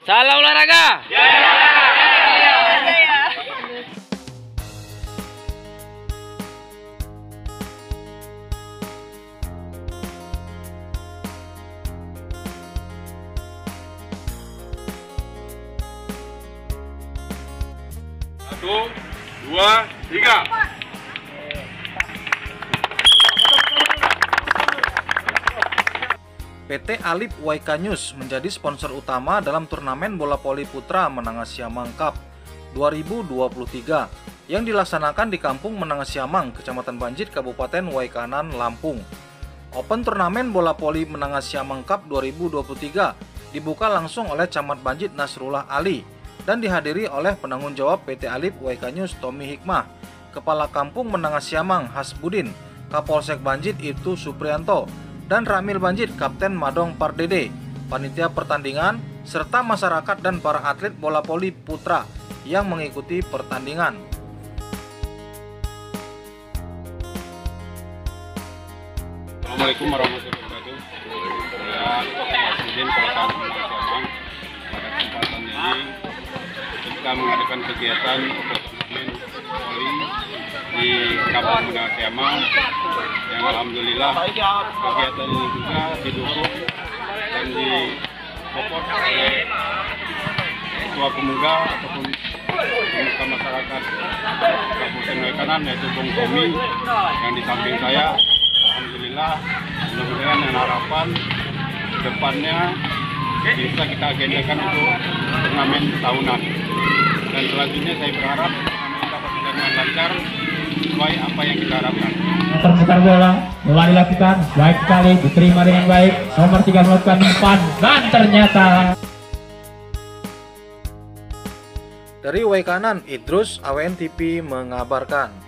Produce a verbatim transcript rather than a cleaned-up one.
Salam olahraga. Satu, dua, tiga. P T Alip Waikanyus menjadi sponsor utama dalam turnamen bola voli putra Menangasiamang Cup dua ribu dua puluh tiga yang dilaksanakan di Kampung Menangasiamang, Kecamatan Banjit, Kabupaten Waikanan, Lampung. Open turnamen bola voli Menangasiamang Cup dua ribu dua puluh tiga dibuka langsung oleh Camat Banjit Nasrullah Ali dan dihadiri oleh penanggung jawab P T Alip Waikanyus Tommy Hikmah, Kepala Kampung Menangasiamang Hasbudin, Kapolsek Banjit Ibtu Suprianto, dan Ramil Banjit Kapten Madong Pardede, panitia pertandingan, serta masyarakat dan para atlet bola voli putra yang mengikuti pertandingan. Assalamualaikum warahmatullahi wabarakatuh. Saya Hasbudin, Kepala Kampung Menangasiamang. Pada kesempatan ini kita mengadakan kegiatan turnamen voli di Kampung Menangasiamang yang alhamdulillah kegiatan ini juga didukung dan disupport oleh ketua pemuda ataupun pemuda masyarakat Kabupaten Waikanan, yaitu Bung Tommy yang di samping saya. Alhamdulillah, mudah-mudahan dengan harapan depannya bisa kita agendakan untuk turnamen tahunan, dan selanjutnya saya berharap turnamen dapat berjalan lancar sesuai apa yang kita harapkan. Perputaran bola mulai dilakukan, baik sekali, diterima dengan baik. Nomor tiga melakukan umpan dan ternyata Dari Waikanan, Idrus, A W N T V mengabarkan.